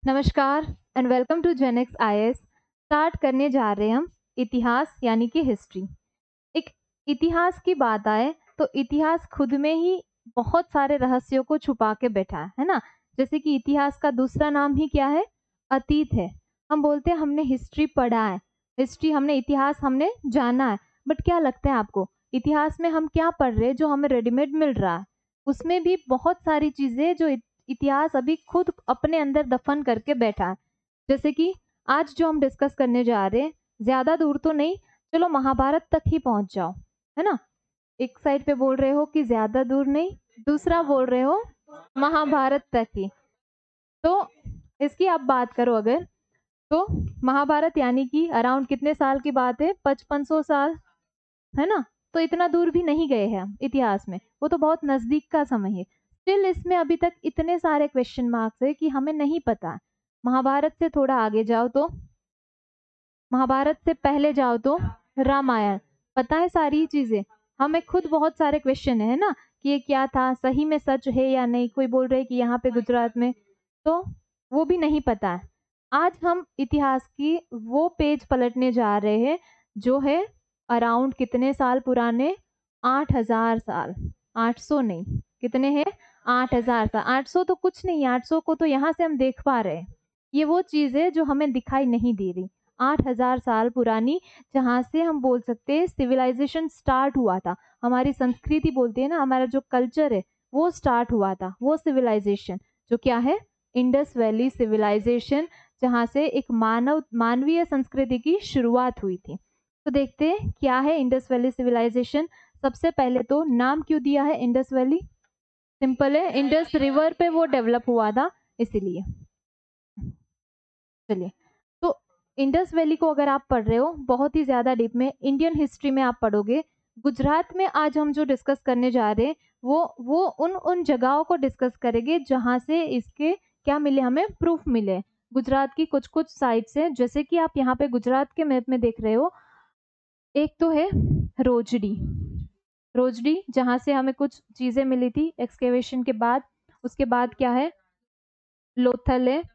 नमस्कार and welcome to Genex IAS. Start करने जा रहे हैं हम इतिहास यानी कि हिस्ट्री। एक इतिहास की बात आए तो इतिहास खुद में ही बहुत सारे रहस्यों को छुपा के बैठा है ना। जैसे कि इतिहास का दूसरा नाम ही क्या है? अतीत है। हम बोलते हैं हमने हिस्ट्री पढ़ा है, हिस्ट्री हमने इतिहास हमने जाना है। बट क्या लगता है आपको, इतिहास में हम क्या पढ़ रहे हैं जो हमें रेडीमेड मिल रहा है? उसमें भी बहुत सारी चीजें जो इतिहास अभी खुद अपने अंदर दफन करके बैठा है। जैसे कि आज जो हम डिस्कस करने जा रहे हैं, ज्यादा दूर तो नहीं, चलो महाभारत तक ही पहुंच जाओ, है ना। एक साइड पे बोल रहे हो कि ज्यादा दूर नहीं, दूसरा बोल रहे हो महाभारत तक ही। तो इसकी आप बात करो अगर, तो महाभारत यानी कि अराउंड कितने साल की बात है? 5500 साल, है ना। तो इतना दूर भी नहीं गए हैं हम इतिहास में, वो तो बहुत नजदीक का समय है। स्टिल इसमें अभी तक इतने सारे क्वेश्चन मार्क्स है कि हमें नहीं पता। महाभारत से थोड़ा आगे जाओ तो, महाभारत से पहले जाओ तो रामायण, पता है सारी चीजें। हमें खुद बहुत सारे क्वेश्चन है ना कि ये क्या था, सही में सच है या नहीं। कोई बोल रहे कि यहाँ पे गुजरात में, तो वो भी नहीं पता है। आज हम इतिहास की वो पेज पलटने जा रहे हैं जो है अराउंड कितने साल पुराने? 8000 साल। 800 नहीं, कितने हैं? 8000 साल। 800 तो कुछ नहीं, 800 को तो यहाँ से हम देख पा रहे हैं। ये वो चीज है जो हमें दिखाई नहीं दे रही। 8000 साल पुरानी, जहाँ से हम बोल सकते हैं सिविलाइजेशन स्टार्ट हुआ था। हमारी संस्कृति बोलते हैं ना, हमारा जो कल्चर है वो स्टार्ट हुआ था। वो सिविलाइजेशन जो क्या है? इंडस वैली सिविलाइजेशन, जहाँ से एक मानवीय संस्कृति की शुरुआत हुई थी। तो देखते हैं क्या है इंडस वैली सिविलाइजेशन। सबसे पहले तो नाम क्यों दिया है इंडस वैली? सिंपल है, इंडस रिवर पे वो डेवलप हुआ था इसीलिए। चलिए, तो इंडस वैली को अगर आप पढ़ रहे हो बहुत ही ज्यादा डीप में, इंडियन हिस्ट्री में आप पढ़ोगे, गुजरात में आज हम जो डिस्कस करने जा रहे हैं वो उन उन जगहों को डिस्कस करेंगे जहां से इसके क्या मिले, हमें प्रूफ मिले। गुजरात की कुछ कुछ साइट्स हैं, जैसे कि आप यहाँ पे गुजरात के मैप में देख रहे हो। एक तो है रोजडी, रोजडी जहां से हमें कुछ चीजें मिली थी एक्सकेवेशन के बाद। उसके बाद क्या है? लोथल है,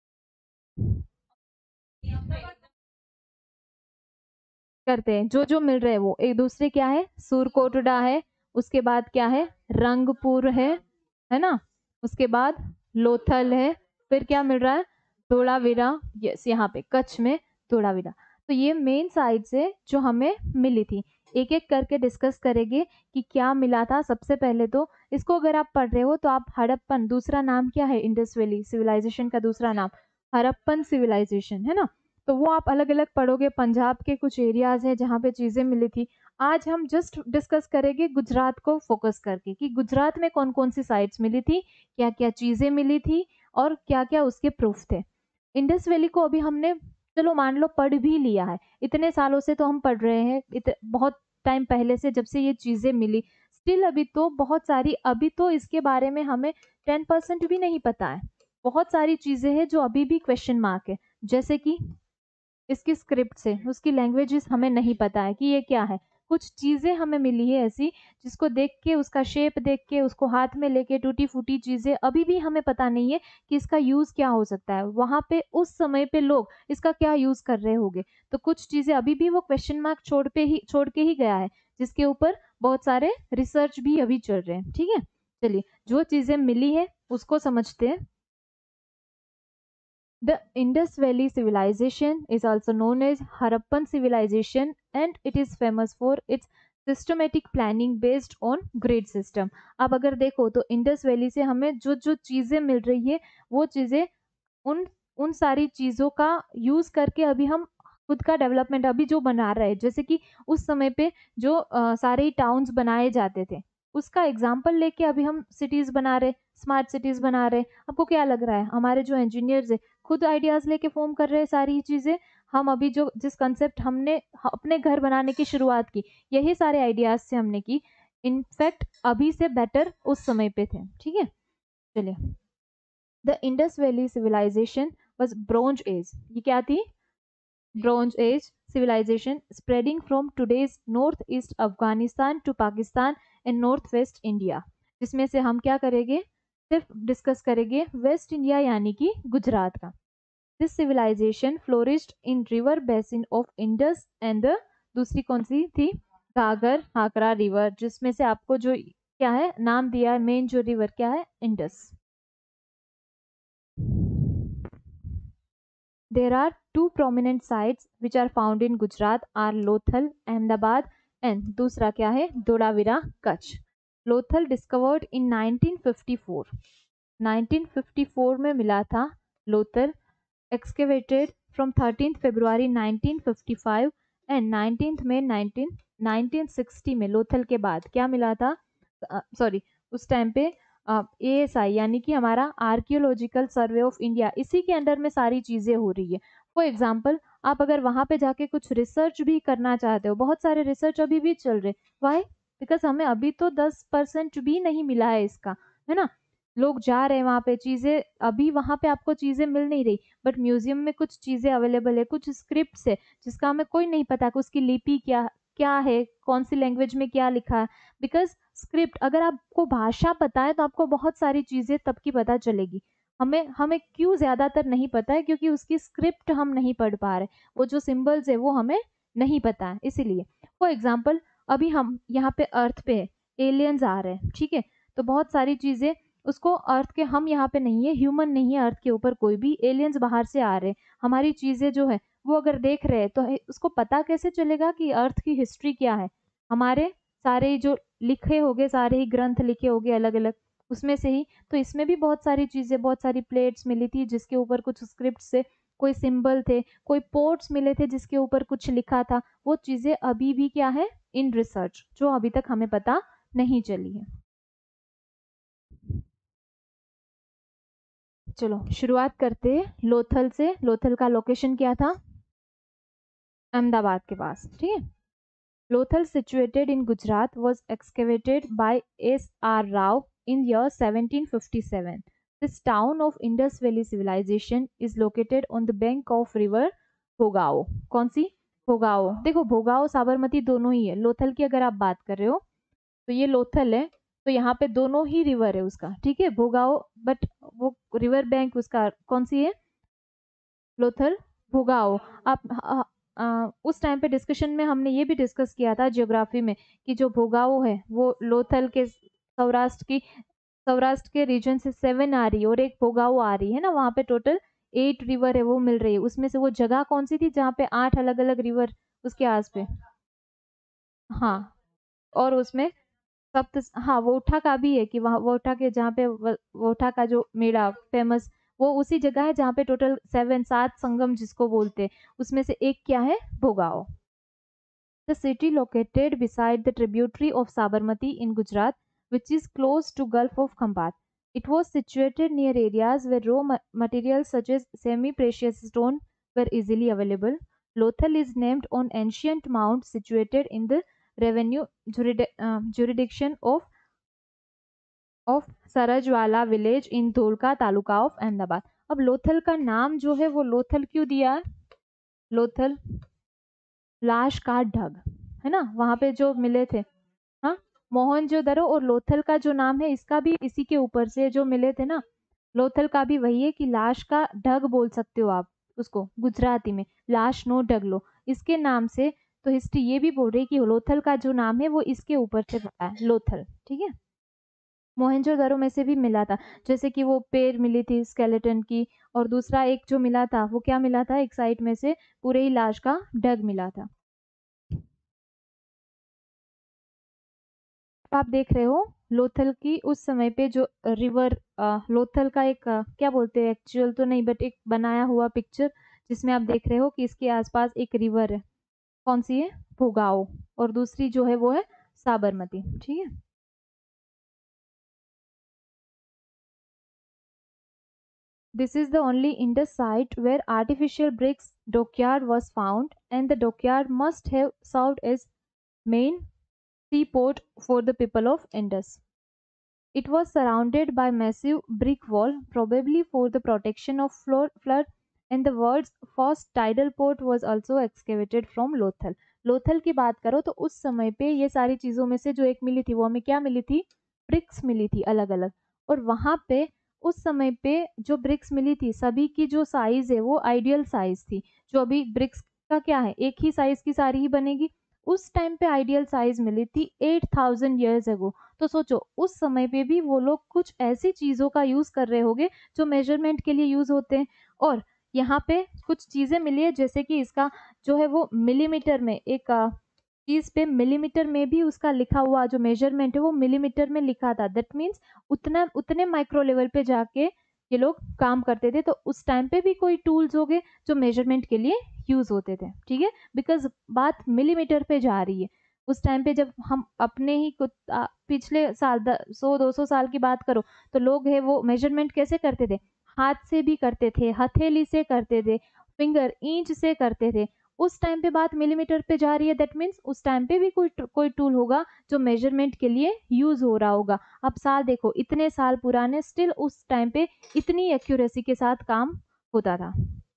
करते हैं जो जो मिल रहे हैं वो एक दूसरे, क्या है? सूरकोटडा है। उसके बाद क्या है? रंगपुर है ना। उसके बाद लोथल है। फिर क्या मिल रहा है? धोलावीरा। यस, यहाँ पे कच्छ में धोलावीरा। तो ये मेन साइट्स है जो हमें मिली थी। एक एक करके डिस्कस करेंगे कि क्या मिला था। सबसे पहले तो इसको अगर आप पढ़ रहे हो तो आप हड़प्पन, दूसरा नाम क्या है इंडस वैली सिविलाइजेशन का? दूसरा नाम हड़प्पन सिविलाइजेशन, है ना। तो वो आप अलग अलग पढ़ोगे। पंजाब के कुछ एरियाज हैं जहाँ पे चीजें मिली थी। आज हम जस्ट डिस्कस करेंगे गुजरात को फोकस करके कि गुजरात में कौन कौन सी साइट्स मिली थी, क्या क्या चीजें मिली थी और क्या क्या उसके प्रूफ थे। इंडस वैली को अभी हमने, चलो मान लो पढ़ भी लिया है, इतने सालों से तो हम पढ़ रहे हैं, बहुत टाइम पहले से जब से ये चीजें मिली। स्टिल अभी तो बहुत सारी, अभी तो इसके बारे में हमें 10% भी नहीं पता है। बहुत सारी चीजें हैं जो अभी भी क्वेश्चन मार्क है। जैसे कि इसकी स्क्रिप्ट से उसकी लैंग्वेजेस हमें नहीं पता है कि ये क्या है। कुछ चीजें हमें मिली है ऐसी जिसको देख के, उसका शेप देख के, उसको हाथ में लेके टूटी फूटी चीजें, अभी भी हमें पता नहीं है कि इसका यूज क्या हो सकता है। वहां पे उस समय पे लोग इसका क्या यूज कर रहे होंगे। तो कुछ चीजें अभी भी वो क्वेश्चन मार्क छोड़ के ही गया है, जिसके ऊपर बहुत सारे रिसर्च भी अभी चल रहे हैं। ठीक है, चलिए जो चीजें मिली है उसको समझते हैं। The Indus Valley civilization is also known as Harappan civilization, and it is famous for its systematic planning based on grid system. अब अगर देखो तो इंडस वैली से हमें जो जो चीजें मिल रही है वो चीजें उन उन सारी चीजों का यूज करके अभी हम खुद का डेवलपमेंट अभी जो बना रहे हैं। जैसे कि उस समय पे जो सारे टाउन्स बनाए जाते थे, उसका एग्जाम्पल लेके अभी हम सिटीज बना रहे, स्मार्ट सिटीज बना रहे। आपको क्या लग रहा है, हमारे जो इंजीनियर्स है खुद आइडियाज लेके फॉर्म कर रहे हैं सारी चीजें? हम अभी जो जिस कंसेप्ट हमने अपने घर बनाने की शुरुआत की, यही सारे आइडियाज से हमने की। इनफैक्ट अभी से बेटर उस समय पे थे। ठीक है, चलिए। The Indus valley civilization was bronze age. ये क्या थी? Bronze age civilization spreading from today's north east Afghanistan to Pakistan and north west India. जिसमें से हम क्या करेंगे? सिर्फ डिस्कस करेंगे वेस्ट इंडिया यानी कि गुजरात का। This civilization flourished in river basin of Indus and the दूसरी कौन सी थी, घाघर हाकरा रिवर, जिसमें से आपको जो क्या है नाम दिया है मेन जो रिवर क्या है, Indus. There are two prominent sites which are found in Gujarat are Lothal, Ahmedabad and दूसरा क्या है धोलावीरा कच्छ। लोथल डिस्कवर्ड इन 1954, 1954 में मिला था Lothal, excavated from 13 February 1955 and 19 May 1960 में लोथल के बाद क्या मिला था, सॉरी उस टाइम पे ASI यानी कि हमारा आर्कियोलॉजिकल सर्वे ऑफ इंडिया, इसी के अंडर में सारी चीज़ें हो रही है। फॉर एग्जांपल आप अगर वहाँ पे जाके कुछ रिसर्च भी करना चाहते हो, बहुत सारे रिसर्च अभी भी चल रहे, वाई बिकॉज हमें अभी तो 10% भी नहीं मिला है इसका, है ना। लोग जा रहे हैं वहाँ पे, चीज़ें अभी वहाँ पे आपको चीज़ें मिल नहीं रही, बट म्यूजियम में कुछ चीज़ें अवेलेबल है, कुछ स्क्रिप्ट है जिसका हमें कोई नहीं पता कि उसकी लिपि क्या क्या है, कौन सी लैंग्वेज में क्या लिखा है। बिकॉज स्क्रिप्ट अगर आपको भाषा पता है तो आपको बहुत सारी चीज़ें तब की पता चलेगी। हमें हमें क्यों ज़्यादातर नहीं पता है, क्योंकि उसकी स्क्रिप्ट हम नहीं पढ़ पा रहे, वो जो सिंबल्स है वो हमें नहीं पता है इसीलिए। फॉर एग्जाम्पल अभी हम यहाँ पे अर्थ पे है, एलियंस आ रहे हैं, ठीक है, तो बहुत सारी चीज़ें उसको अर्थ के, हम यहाँ पे नहीं है, ह्यूमन नहीं है अर्थ के ऊपर कोई भी, एलियंस बाहर से आ रहे हैं, हमारी चीज़ें जो है वो अगर देख रहे हैं तो उसको पता कैसे चलेगा कि अर्थ की हिस्ट्री क्या है। हमारे सारे जो लिखे होंगे, सारे ही ग्रंथ लिखे होंगे अलग अलग, उसमें से ही तो इसमें भी बहुत सारी चीज़ें, बहुत सारी प्लेट्स मिली थी जिसके ऊपर कुछ स्क्रिप्ट से कोई सिंबल थे, कोई पोर्ट्स मिले थे जिसके ऊपर कुछ लिखा था, वो चीज़ें अभी भी क्या है इन रिसर्च, जो अभी तक हमें पता नहीं चली है। चलो शुरुआत करते हैं लोथल से। लोथल का लोकेशन क्या था, अहमदाबाद के पास, ठीक है। Lothal, situated in Gujarat, was excavated by S.R. Rao in year 1757. This town of Indus Valley civilization is located on the bank of river भोगाओ। कौन सी, भोगाओ। देखो भोगाओ साबरमती दोनों ही है, लोथल की अगर आप बात कर रहे हो तो ये लोथल है, तो यहाँ पे दोनों ही रिवर है उसका, ठीक है, भोगाओ, बट वो रिवर बैंक उसका कौन सी है, लोथल भोगाओ। आप उस टाइम पे डिस्कशन में हमने ये भी डिस्कस किया था ज्योग्राफी में कि जो भोगाओ है वो लोथल के सौराष्ट्र के रीजन से 7 आ रही है और एक भोगाओ आ रही है ना, वहाँ पे टोटल 8 रिवर है वो मिल रही है, उसमें से वो जगह कौन सी थी जहाँ पे 8 अलग अलग रिवर उसके आस पे, हाँ, और उसमें सप्त, हाँ वोठा का भी है कि वहाँ वोठा के जहाँ पे वोठा का जो मेला फेमस, वो उसी जगह है जहाँ पे टोटल 7 संगम जिसको बोलते हैं, उसमें से एक क्या है Bhogavo. The city located beside the tributary of Sabarmati in Gujarat, which is close to Gulf of Khambat. It was situated near areas where raw materials such as semi-precious stone were easily available. Lothal is named on ancient mount situated in the revenue jurisdiction of Saragwala village in Dholka taluka of Ahmedabad. अब लोथल का नाम जो है वो लोथल क्यों दिया है, लोथल लाश का ढग, है ना, वहां पे जो मिले थे, हाँ, मोहनजोदड़ो और लोथल का जो नाम है इसका भी इसी के ऊपर से जो मिले थे ना, लोथल का भी वही है कि लाश का ढग बोल सकते हो आप उसको गुजराती में, लाश नो ढगलो, इसके नाम से। तो हिस्ट्री ये भी बोल रही है कि लोथल का जो नाम है वो इसके ऊपर से पड़ा है, लोथल, ठीक है। मोहनजोदड़ो में से भी मिला था, जैसे कि वो पैर मिली थी स्केलेटन की, और दूसरा एक जो मिला था वो क्या मिला था, एक साइड में से पूरे ही लाश का ढग मिला था। आप देख रहे हो लोथल की उस समय पे जो रिवर, लोथल का एक क्या बोलते हैं, एक्चुअल तो नहीं बट एक बनाया हुआ पिक्चर जिसमें आप देख रहे हो कि इसके आसपास एक रिवर है, कौन सी है, भोगाओ, और दूसरी जो है वो है साबरमती, ठीक है। This is the only Indus site where artificial bricks dockyard was found, and the dockyard must have served as main seaport for the people of Indus. It was surrounded by massive brick wall, probably for the protection of flood, and the world's first tidal port was also excavated from Lothal. Lothal की बात करो तो उस समय पे ये सारी चीज़ों में से जो एक मिली थी वो हमें क्या मिली थी, ब्रिक्स मिली थी अलग अलग, और वहाँ पे उस समय पे जो ब्रिक्स मिली थी सभी की जो साइज है वो आइडियल साइज थी। जो अभी ब्रिक्स का क्या है, एक ही साइज की सारी ही बनेगी, उस टाइम पे आइडियल साइज मिली थी 8000 ईयर्स अगो। तो सोचो उस समय पे भी वो लोग कुछ ऐसी चीज़ों का यूज़ कर रहे होंगे जो मेजरमेंट के लिए यूज़ होते हैं। और यहाँ पे कुछ चीज़ें मिली है, जैसे कि इसका जो है वो मिलीमीटर में, एक चीज़ पे मिलीमीटर में भी उसका लिखा हुआ जो मेजरमेंट है वो मिलीमीटर में लिखा था। दैट मीन्स उतने माइक्रो लेवल पे जाके ये लोग काम करते थे। तो उस टाइम पे भी कोई टूल्स हो गए जो मेजरमेंट के लिए यूज होते थे, ठीक है, बिकॉज बात मिलीमीटर पे जा रही है। उस टाइम पे जब हम अपने ही पिछले साल 100-200 साल की बात करो तो लोग है वो मेजरमेंट कैसे करते थे, हाथ से भी करते थे, हथेली से करते थे, फिंगर इंच से करते थे। उस टाइम पे बात मिलीमीटर पे जा रही है। दैट मीन्स उस टाइम पे भी कोई टूल होगा जो मेजरमेंट के लिए यूज हो रहा होगा। अब साल देखो इतने साल पुराने, स्टिल उस टाइम पे इतनी एक्यूरेसी के साथ काम होता था।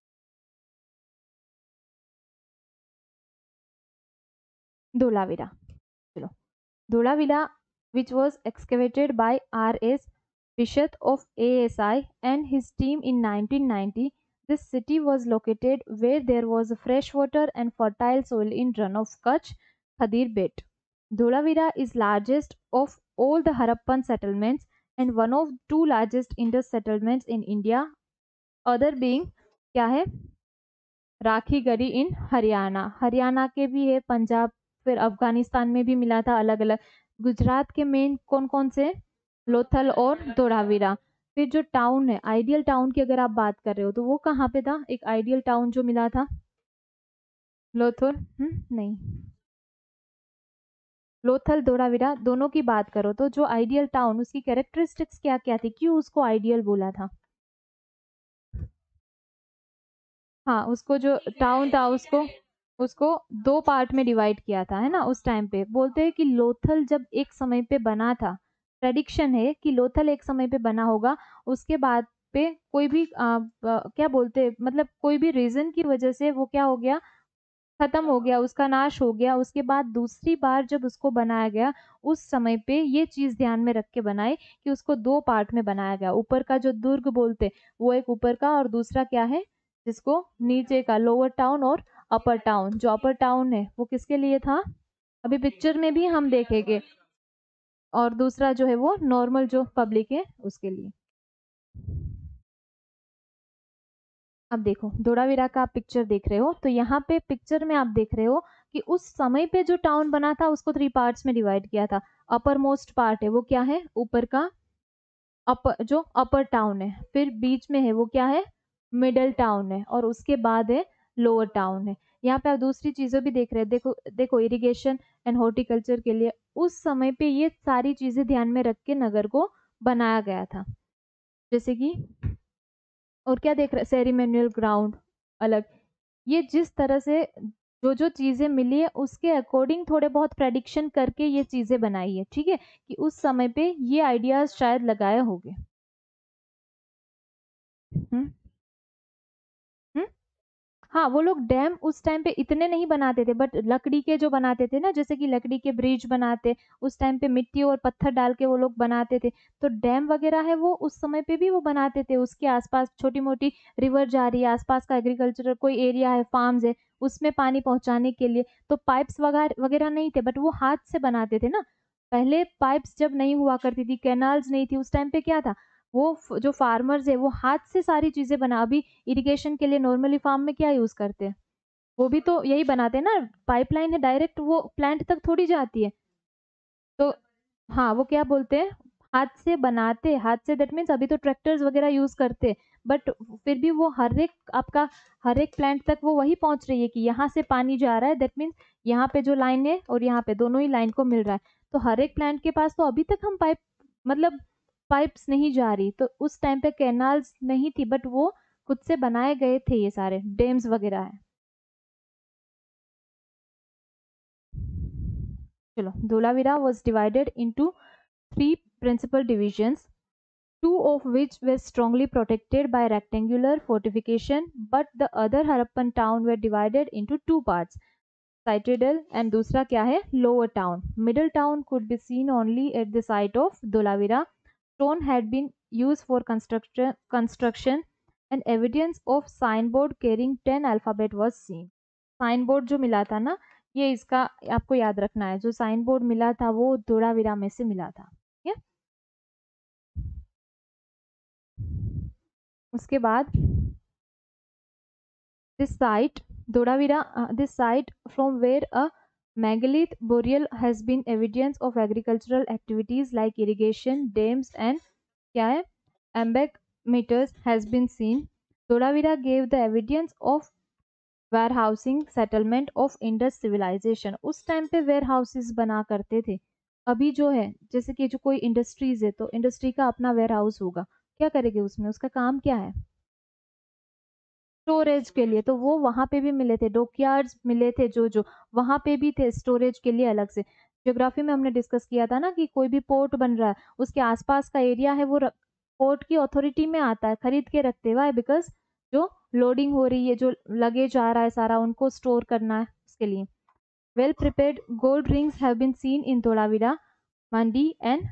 धोलावीरा, चलो, Dholavira which was excavated by R.S. Bishop of ASI and his team in 1990. This city was located where there was fresh water and fertile soil in run of Kutch, Khadir Belt. Dholavira is largest of all the Harappan settlements and one of two largest Indus settlements in India, other being क्या है, राखी गरी इन हरियाणा, हरियाणा के भी है, पंजाब, फिर अफगानिस्तान में भी मिला था अलग अलग। गुजरात के मेन कौन कौन से, लोथल और धोलावीरा। फिर जो टाउन है, आइडियल टाउन की अगर आप बात कर रहे हो तो वो कहाँ पे था, एक आइडियल टाउन जो मिला था, लोथल, नहीं, लोथल धोलावीरा दोनों की बात करो तो जो आइडियल टाउन, उसकी कैरेक्टरिस्टिक्स क्या क्या थी, क्यों उसको आइडियल बोला था। हाँ, उसको जो टाउन था उसको उसको दो पार्ट में डिवाइड किया था, है ना। उस टाइम पे बोलते हैं कि लोथल जब एक समय पे बना था, प्रेडिक्शन है कि लोथल एक समय पे बना होगा, उसके बाद पे कोई भी क्या बोलते हैं, मतलब कोई भी रीजन की वजह से वो क्या हो गया, खत्म हो गया, उसका नाश हो गया। उसके बाद दूसरी बार जब उसको बनाया गया, उस समय पे ये चीज ध्यान में रख के बनाए कि उसको दो पार्ट में बनाया गया। ऊपर का जो दुर्ग बोलते वो एक ऊपर का, और दूसरा क्या है जिसको नीचे का, लोअर टाउन और अपर टाउन। जो अपर टाउन है वो किसके लिए था, अभी पिक्चर में भी हम देखेंगे, और दूसरा जो है वो नॉर्मल जो पब्लिक है उसके लिए। अब देखो धोलावीरा का आप पिक्चर देख रहे हो, तो यहाँ पे पिक्चर में आप देख रहे हो कि उस समय पे जो टाउन बना था उसको 3 पार्ट्स में डिवाइड किया था। अपर मोस्ट पार्ट है वो क्या है, ऊपर का अपर, जो अपर टाउन है, फिर बीच में है वो क्या है, मिडल टाउन है, और उसके बाद है लोअर टाउन है। यहाँ पे आप दूसरी चीजें भी देख रहे हैं, देखो देखो इरिगेशन एंड हॉर्टिकल्चर के लिए उस समय पे ये सारी चीजें ध्यान में रख के नगर को बनाया गया था। जैसे कि और क्या देख रहे हैं, सेरिमोनियल ग्राउंड अलग, ये जिस तरह से जो जो चीजें मिली है उसके अकॉर्डिंग थोड़े बहुत प्रेडिक्शन करके ये चीजें बनाई है, ठीक है, कि उस समय पे ये आइडियाज शायद लगाए होंगे। हम्म हम्म हाँ, वो लोग डैम उस टाइम पे इतने नहीं बनाते थे, बट लकड़ी के जो बनाते थे ना, जैसे कि लकड़ी के ब्रिज बनाते, उस टाइम पे मिट्टी और पत्थर डाल के वो लोग बनाते थे। तो डैम वगैरह है वो उस समय पे भी वो बनाते थे, उसके आसपास छोटी मोटी रिवर जा रही है, आसपास का एग्रीकल्चर कोई एरिया है, फार्म्स है, उसमें पानी पहुंचाने के लिए तो पाइप्स वगैरह वगैरह नहीं थे, बट वो हाथ से बनाते थे ना। पहले पाइप्स जब नहीं हुआ करती थी, कैनाल्स नहीं थी, उस टाइम पे क्या था, वो जो फार्मर्स है वो हाथ से सारी चीजें बना, अभी इरिगेशन के लिए नॉर्मली फार्म में क्या यूज करते हैं, वो भी तो यही बनाते हैं ना, पाइपलाइन है डायरेक्ट वो प्लांट तक थोड़ी जाती है। तो हाँ, वो क्या बोलते हैं, हाथ से बनाते, हाथ से, दैट मीन्स अभी तो ट्रैक्टर्स वगैरह यूज करते, बट फिर भी वो हर एक आपका हर एक प्लांट तक वो वही पहुंच रही है कि यहाँ से पानी जा रहा है, दैट मीन्स यहाँ पे जो लाइन है और यहाँ पे दोनों ही लाइन को मिल रहा है। तो हर एक प्लांट के पास तो अभी तक हम पाइप, मतलब पाइप्स नहीं जा रही, तो उस टाइम पे कैनाल्स नहीं थी, बट वो खुद से बनाए गए थे, ये सारे डैम्स वगैरह है। चलो, Dholavira was divided into three principal divisions, two of which were strongly protected by rectangular fortification, but the other Harappan town were divided into two parts, citadel and दूसरा क्या है, lower town. Middle town could be seen only at the site of Dholavira. Stone had been used for construction and evidence of signboard carrying 10 alphabet was seen. Sign board जो मिला था ना, ये इसका आपको याद रखना है, जो साइन बोर्ड मिला था वो धोलावीरा में से मिला था। ठीक है, उसके बाद this site Dodavira this site from where a megalith burial has been evidence of agricultural activities like irrigation dams and क्या है embankments has been seen. Dodavira gave the evidence of warehousing settlement of Indus civilization. उस time पे warehouses बना करते थे। अभी जो है जैसे कि जो कोई इंडस्ट्रीज है तो इंडस्ट्री का अपना वेयर हाउस होगा, क्या करेंगे उसमें, उसका काम क्या है, स्टोरेज के लिए। तो वो वहां पे भी मिले थे, डॉकयार्ड्स मिले थे, जो वहां पे भी थे स्टोरेज के लिए अलग से। ज्योग्राफी में हमने डिस्कस किया था ना कि कोई भी पोर्ट बन रहा है उसके आसपास का एरिया है वो पोर्ट की अथॉरिटी में आता है, खरीद के रखते हुआ है, बिकॉज जो लोडिंग हो रही है, जो लगेज आ रहा है सारा, उनको स्टोर करना है उसके लिए। Well prepared gold rings have been seen in Dholavira, Mandi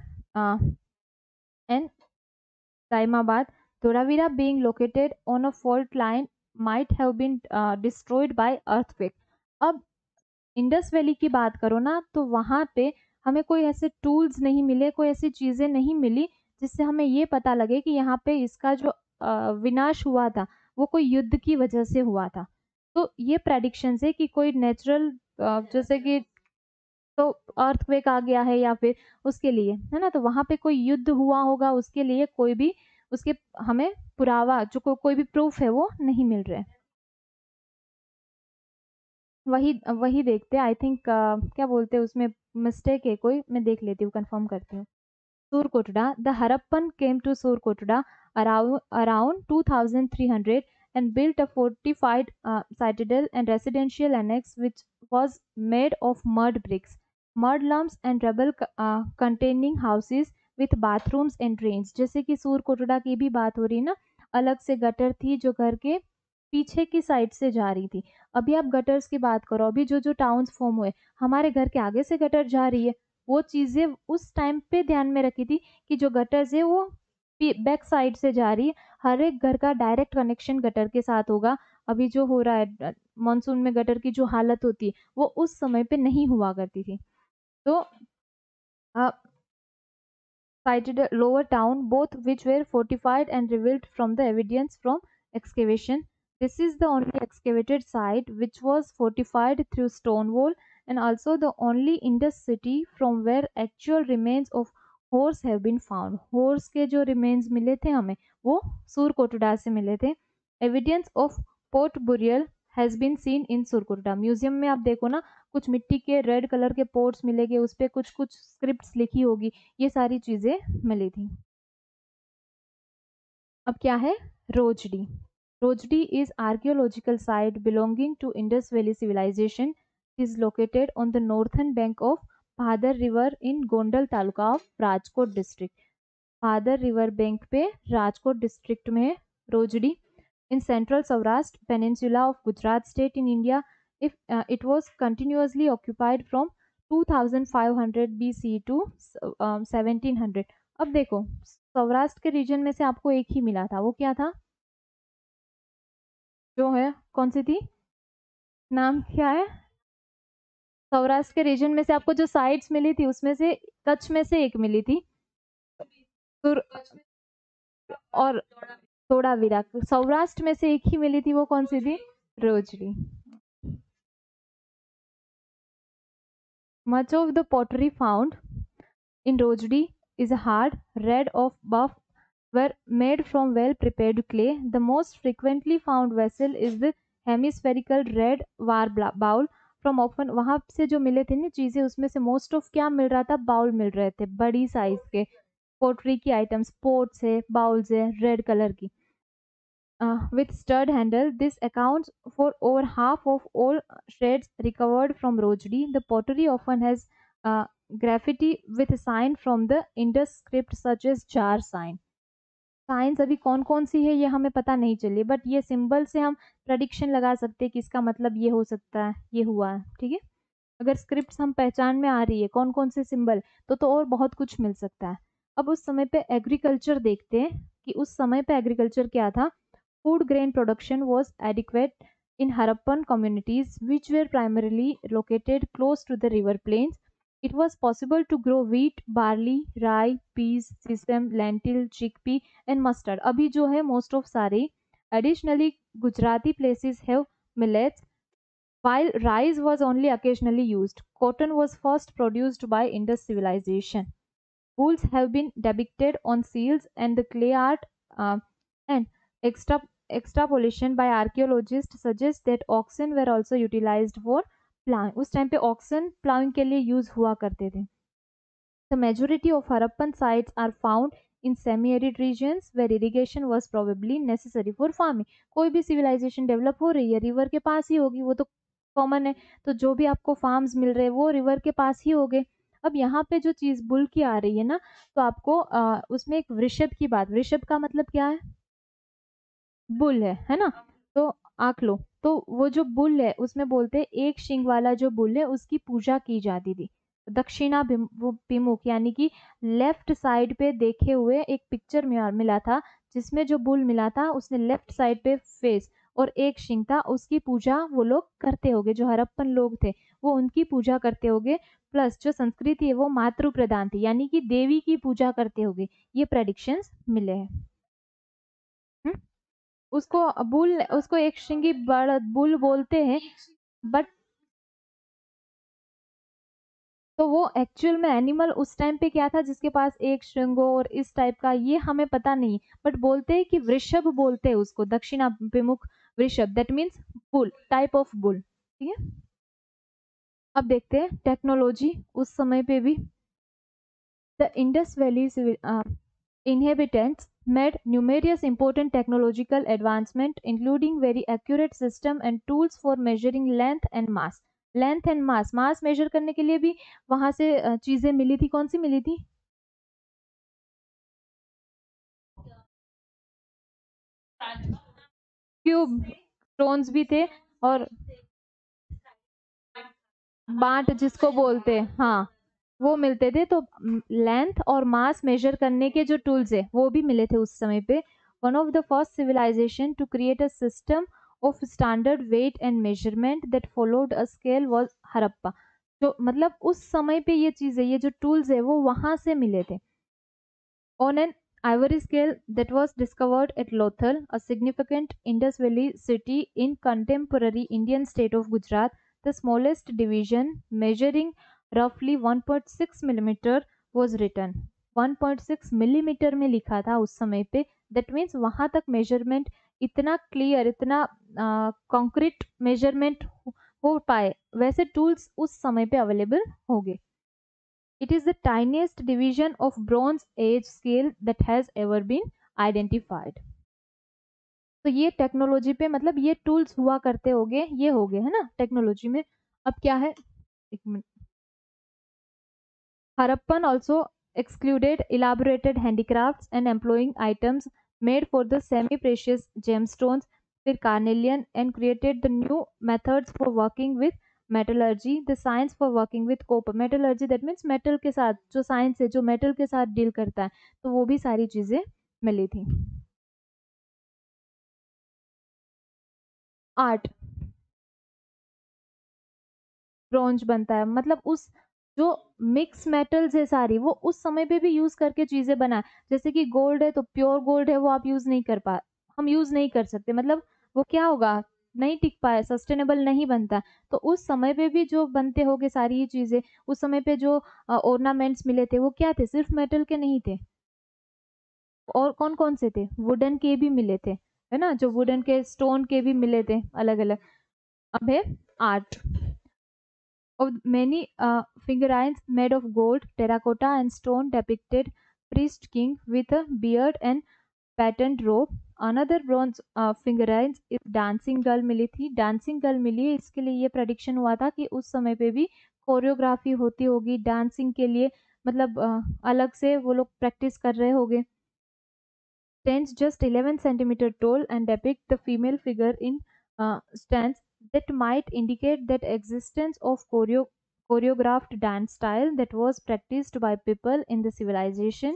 and Daimabad. Thoravira being located on a fault line might have been destroyed by earthquake. अब इंडस वैली की बात करो ना तो वहां पे हमें कोई ऐसे टूल्स नहीं मिले, कोई ऐसी चीजें नहीं मिली जिससे हमें ये पता लगे कि यहाँ पे इसका जो विनाश हुआ था वो कोई युद्ध की वजह से हुआ था। तो ये प्रेडिक्शन है कि कोई नेचुरल जैसे कि तो अर्थक्वेक आ गया है या फिर उसके लिए है ना, तो वहां पे कोई युद्ध हुआ होगा, उसके लिए कोई भी उसके हमें पुरावा जो कोई भी प्रूफ है वो नहीं मिल रहे। वही वही देखते आई थिंक क्या बोलते हैं उसमें मिस्टेक है कोई, मैं देख लेती हूँ, कंफर्म करती हूँ। Surkotda. The Harappan came to Surkotda around 2300 and built a fortified citadel and residential annex which was made of mud bricks, mud lumps and rubble containing houses with bathrooms and drains. जैसे कि सूरकोटड़ा की भी बात हो रही है ना, अलग से गटर थी जो घर के पीछे की साइड से जा रही थी। अभी आप गटर्स की बात करो, अभी जो जो टाउन्स फॉर्म हुए हमारे घर के आगे से गटर जा रही है, वो चीजें उस टाइम पे ध्यान में रखी थी कि जो गटर्स है वो बैक साइड से जा रही है। हर एक घर का डायरेक्ट कनेक्शन गटर के साथ होगा। अभी जो हो रहा है मानसून में गटर की जो हालत होती है वो उस समय पे नहीं हुआ करती थी। तो cited a lower town, both which were fortified and revealed from the evidence from excavation. This is the only excavated site which was fortified through stone wall and also the only Indus city from where actual remains of horse have been found. Horse के जो remains मिले थे हमें वो सूरकोटड़ा से मिले थे। Evidence of pot burial has been seen in Surkotada. Museum में आप देखो ना, कुछ मिट्टी के रेड कलर के पोर्ट्स मिलेंगे, उस पर कुछ कुछ स्क्रिप्ट्स लिखी होगी, ये सारी चीजें मिली थी। अब क्या है Rojdi. Rojdi is archaeological site belonging to Indus valley civilization, is located on the northern bank of Bhadar river in Gondal taluka of Rajkot district. Bhadar river bank पे राजकोट डिस्ट्रिक्ट में है Rojdi. in central Saurashtra peninsula of Gujarat state in India. It was continuously occupied from 2500 BC to 1700. अब देखो सौराष्ट्र के reason में से आपको एक ही मिला था, वो क्या था, जो है कौन सी थी, नाम क्या है, सौराष्ट्र के रीजन में से आपको जो साइट्स मिली थी उसमें से कच्छ में से एक मिली थी और धोलावीरा। सौराष्ट्र में से एक ही मिली थी, वो कौन सी थी, Rojdi. Much of the pottery found in Rojdi is hard, red or buff, were made from well prepared clay. The most frequently found vessel is the hemispherical red war bowl from often। वहां से जो मिले थे ना चीजें उसमें से most of क्या मिल रहा था, बाउल मिल रहे थे, बड़ी साइज के पोट्री की आइटम्स, पोट्स है, बाउल्स है, रेड कलर की with stud handle. This accounts for over half of all shreds recovered from Rojdi. The pottery often has graffiti with a sign from the Indus script such as jar sign. Signs अभी कौन कौन सी है ये हमें पता नहीं चली, but ये सिंबल से हम प्रडिक्शन लगा सकते हैं कि इसका मतलब ये हो सकता है, ये हुआ है। ठीक है, अगर स्क्रिप्ट हम पहचान में आ रही है कौन कौन से सिंबल तो और बहुत कुछ मिल सकता है। अब उस समय पे एग्रीकल्चर देखते हैं कि उस समय पे एग्रीकल्चर क्या था. Food grain production was adequate in Harappan communities, which were primarily located close to the river plains. It was possible to grow wheat, barley, rye, peas, sesame, lentil, chickpea, and mustard. अभी जो है most of सारे. Additionally, Gujarati places have millets, while rice was only occasionally used. Cotton was first produced by Indus civilization. Bulls have been depicted on seals, and the clay art and extra, extrapolation by archaeologists suggests that oxen were also utilized for plowing. उस time पे oxen plowing के लिए use हुआ करते थे. The majority of Harappan sites are found in semi-arid regions where irrigation was probably necessary for farming. कोई भी civilization develop हो रही है रिवर के पास ही होगी, वो तो कॉमन है. तो जो भी आपको फार्म्स मिल रहे हैं वो रिवर के पास ही होंगे. अब यहाँ पे जो चीज बुल की आ रही है ना, तो आपको उसमें एक वृषभ की बात. वृषभ का मतलब क्या है? बुल है ना. तो आंख लो. तो वो जो बुल है उसमें बोलते हैं एक शिंग वाला जो बुल है उसकी पूजा की जाती थी. दक्षिणा विमुख यानी कि लेफ्ट साइड पे देखे हुए एक पिक्चर में मिला था, जिसमें जो बुल मिला था उसने लेफ्ट साइड पे फेस और एक शिंग था, उसकी पूजा वो लोग करते होंगे. जो हड़प्पन लोग थे वो उनकी पूजा करते होंगे. प्लस जो संस्कृति है वो मातृ प्रधान थी, यानी कि देवी की पूजा करते होंगे. ये प्रेडिक्शंस मिले हैं. उसको बुल, उसको एक श्रृंगी बुल बोलते हैं. बट तो वो एक्चुअल में एनिमल उस टाइम पे क्या था जिसके पास एक श्रृंग हो और इस टाइप का, ये हमें पता नहीं. बट बोलते हैं कि वृषभ बोलते हैं उसको, दक्षिणाभिमुख वृषभ. That means bull, type of bull. ठीक है. अब देखते हैं टेक्नोलॉजी उस समय पे भी. The Indus valley inhabitants made numerous important technological advancements, including very accurate system and tools for measuring length and mass. Length and mass measure करने के लिए भी वहां से चीजें मिली थी. कौन सी मिली थी? क्यूब, स्टोन्स भी थे, और बाट जिसको बोलते हैं, हाँ, वो मिलते थे. तो लेंथ और मास मेजर करने के जो टूल्स है वो भी मिले थे उस समय पे. One of the first civilization to create a system of standard weight and measurement that followed a scale was Harappa. जो मतलब उस समय पे ये चीजें, ये जो टूल्स है वो वहां से मिले थे. On an ivory scale that was discovered at Lothal, a significant Indus Valley city in contemporary Indian state of Gujarat, the smallest division, measuring roughly 1.6 millimeter, was written. 1.6 millimetre में लिखा था उस समय पे. दैट मीन्स वहां तक measurement इतना clear, इतना कॉन्क्रीट मेजरमेंट हो पाए, वैसे टूल्स उस समय पे अवेलेबल हो गए. It is the tiniest division of Bronze Age scale that has ever been identified. तो ये टेक्नोलॉजी पे, मतलब ये टूल्स हुआ करते होंगे, ये हो गए है ना टेक्नोलॉजी में. अब क्या है, एक minute. Harappan also excluded elaborated handicrafts and employing items made for the semi-precious gemstones, फिर carnelian, and created the new methods for working with metallurgy, the science for working with copper. Metallurgy that means metal के साथ जो science है, जो metal के साथ deal करता है, तो वो भी सारी चीजें मिली थी. आर्ट, ब्रॉन्ज बनता है, मतलब उस जो मिक्स मेटल्स है सारी, वो उस समय पे भी यूज करके चीजें बनाए. जैसे कि गोल्ड है तो प्योर गोल्ड है, वो आप यूज नहीं कर पा, हम यूज नहीं कर सकते, मतलब वो क्या होगा, नहीं टिक पाया, सस्टेनेबल नहीं बनता. तो उस समय पे भी जो बनते होंगे सारी ये चीजें, उस समय पे जो ऑर्नामेंट्स मिले थे वो क्या थे, सिर्फ मेटल के नहीं थे. और कौन कौन से थे? वुडन के भी मिले थे, है ना, जो वुडन के, स्टोन के भी मिले थे अलग अलग. अब है art. Of many figurines made of gold, terracotta, and stone depicted priest king with a beard and patterned robe. Another bronze figurines is dancing girl मिली थी. dancing girl मिली है, इसके लिए ये prediction हुआ था कि उस समय पे भी कोरियोग्राफी होती होगी डांसिंग के लिए, मतलब अलग से वो लोग प्रैक्टिस कर रहे होंगे. Stands just 11 centimeter tall and depict the female figure in stance, that might indicate that existence of choreographed dance style that was practiced by people in the civilization.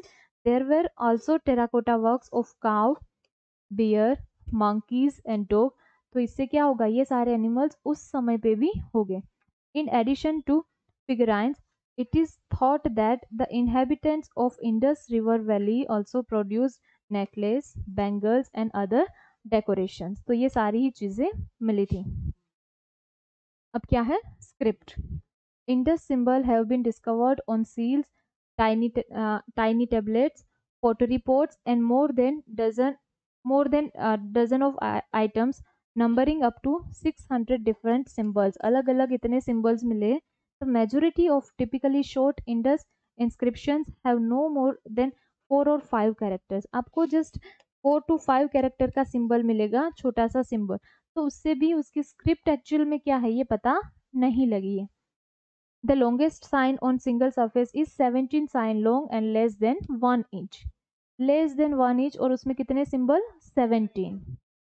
There were also terracotta works of cow, bear, monkeys and dog. तो इससे क्या होगा, ये सारे animals उस समय पे भी हो गए। In addition to figurines, it is thought that the inhabitants of Indus River Valley also produced necklace, bangles and other decorations। तो ये सारी ही चीजें मिली थी। अब क्या है, script. Indus symbol have been discovered on seals, tiny tablets, pottery pots, and more than a dozen of items, numbering up to 600 different symbols। अलग अलग इतने symbols मिले। The majority of typically short Indus inscriptions have no more than 4 or 5 characters। आपको just 4 to 5 character का symbol मिलेगा, छोटा सा symbol। तो उससे भी उसकी स्क्रिप्ट एक्चुअल में क्या है ये पता नहीं लगी है। The longest sign on single surface is 17 sign long and less than 1 inch। Less than 1 inch और उसमें कितने symbol, 17।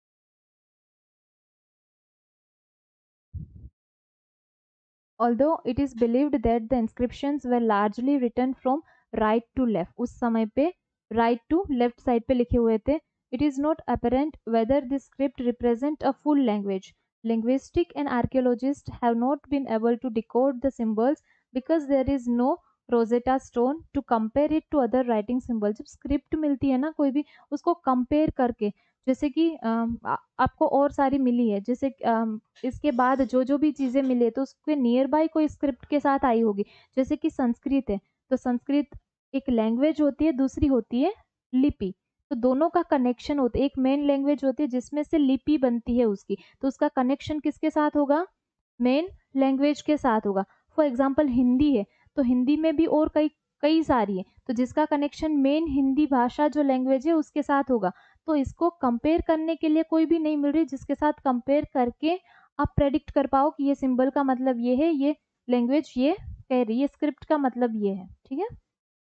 Although it is believed that the inscriptions were largely written from right to left, उस समय पे right to left side पे लिखे हुए थे। It is not apparent whether this script represent a full language। Linguistics and archaeologists have not been able to decode the symbols because there is no Rosetta Stone to compare it to other writing symbols। जब script मिलती है ना कोई भी, उसको compare करके, जैसे कि आपको और सारी मिली है, जैसे इसके बाद जो जो भी चीज़ें मिली तो उसके नियर बाय कोई स्क्रिप्ट के साथ आई होगी। जैसे कि संस्कृत है, तो संस्कृत एक लैंग्वेज होती है, दूसरी होती है लिपि। तो दोनों का कनेक्शन होता है, एक मेन लैंग्वेज होती है जिसमें से लिपि बनती है उसकी, तो उसका कनेक्शन किसके साथ होगा, मेन लैंग्वेज के साथ होगा। फॉर एग्जाम्पल हिंदी है, तो हिंदी में भी और कई कई सारी है, तो जिसका कनेक्शन मेन हिंदी भाषा जो लैंग्वेज है उसके साथ होगा। तो इसको कंपेयर करने के लिए कोई भी नहीं मिल रही जिसके साथ कंपेयर करके आप प्रेडिक्ट कर पाओ कि ये सिंबल का मतलब ये है, ये लैंग्वेज ये कह रही है, स्क्रिप्ट का मतलब ये है। ठीक है।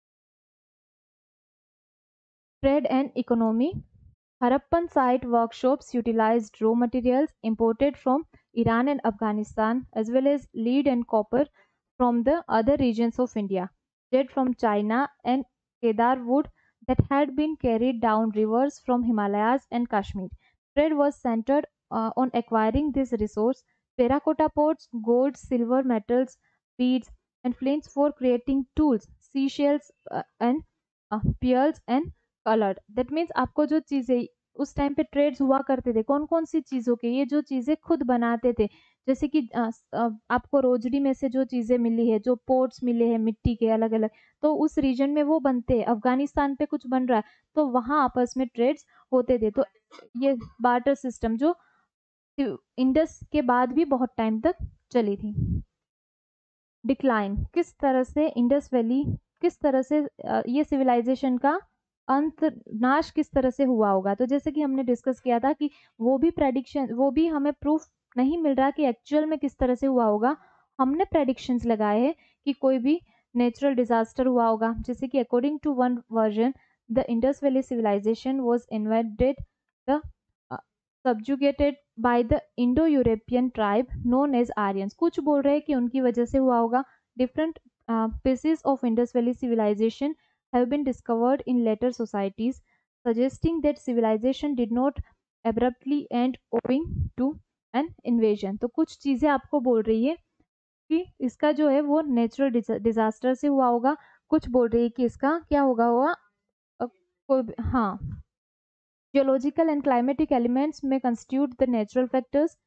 Trade and economy. Harappan site workshops utilized raw materials imported from Iran and Afghanistan, as well as lead and copper from the other regions of India, jade from China, and Kedar wood that had been carried down rivers from Himalayas and Kashmir. Trade was centered on acquiring this resource, terracotta pots, gold, silver, metals, beads, and flints for creating tools, seashells, and pearls and coloured. That means आपको जो चीज़ें उस time पे trades हुआ करते थे, कौन कौन सी चीज़ों के, ये जो चीज़ें खुद बनाते थे, जैसे कि आपको रोजड़ी में से जो चीज़ें मिली है, जो पोर्ट्स मिले हैं मिट्टी के अलग अलग, तो उस रीजन में वो बनते हैं। अफगानिस्तान पे कुछ बन रहा है तो वहाँ आपस में ट्रेड्स होते थे। तो ये बार्टर सिस्टम जो इंडस के बाद भी बहुत टाइम तक चली थी। डिक्लाइन, किस तरह से इंडस वैली, किस तरह से ये सिविलाइजेशन का अंत, नाश किस तरह से हुआ होगा। तो जैसे कि हमने डिस्कस किया था कि वो भी प्रेडिक्शन, वो भी हमें प्रूफ नहीं मिल रहा कि एक्चुअल में किस तरह से हुआ होगा। हमने प्रेडिक्शंस लगाए हैं कि कोई भी नेचुरल डिजास्टर हुआ होगा। जैसे कि according to one version, the Indus valley civilization was invented the subjugated by the Indo European tribe known as Aryans. कुछ बोल रहे हैं कि उनकी वजह से हुआ होगा। Different pieces of Indus Valley civilization have been discovered in later societies, suggesting that civilization did not abruptly end owing to an invasion। तो कुछ चीज़ें आपको बोल रही है कि इसका जो है वो नेचुरल डिजास्टर से हुआ होगा, कुछ बोल रही है कि इसका क्या होगा हुआ हाँ, geological and climatic elements may constitute the natural factors।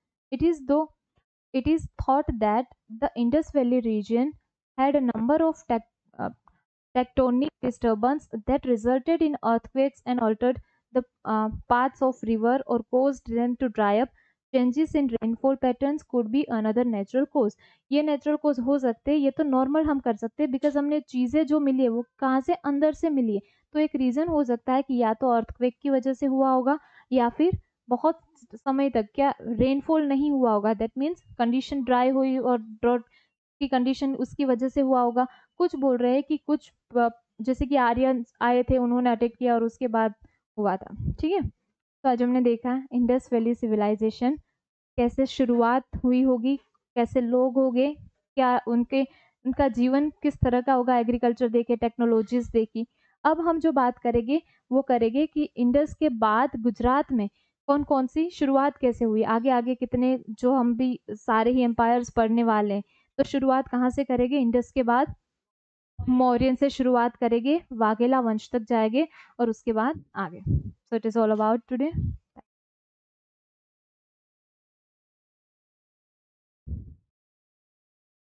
It is thought that the Indus Valley region had a number of tectonic disturbance that resulted in earthquakes and altered the paths of river or caused them to dry up। Changes in rainfall patterns could be another natural cause। ये natural cause हो सकते हैं, ये तो normal हम कर सकते हैं बिकॉज हमने चीज़ें जो मिली है वो कहाँ से, अंदर से मिली है। तो एक रीज़न हो सकता है कि या तो अर्थक्वेक की वजह से हुआ होगा या फिर बहुत समय तक क्या रेनफॉल नहीं हुआ होगा। दैट मीन्स कंडीशन ड्राई हुई और ड्रॉट की कंडीशन उसकी वजह से हुआ होगा। कुछ बोल रहे हैं कि कुछ जैसे कि आर्यन आए थे, उन्होंने अटैक किया और उसके बाद हुआ था। ठीक है। तो आज हमने देखा इंडस वैली सिविलाइजेशन कैसे शुरुआत हुई होगी, कैसे लोग होंगे, क्या उनका जीवन किस तरह का होगा, एग्रीकल्चर देखे, टेक्नोलॉजीज देखी। अब हम जो बात करेंगे वो करेंगे कि इंडस के बाद गुजरात में कौन कौन सी शुरुआत कैसे हुई, आगे आगे कितने जो हम भी सारे ही एम्पायर्स पढ़ने वाले हैं। तो शुरुआत कहाँ से करेंगे, इंडस के बाद मौर्यन से शुरुआत करेंगे, वाघेला वंश तक जाएंगे और उसके बाद आगे। So it is all about today.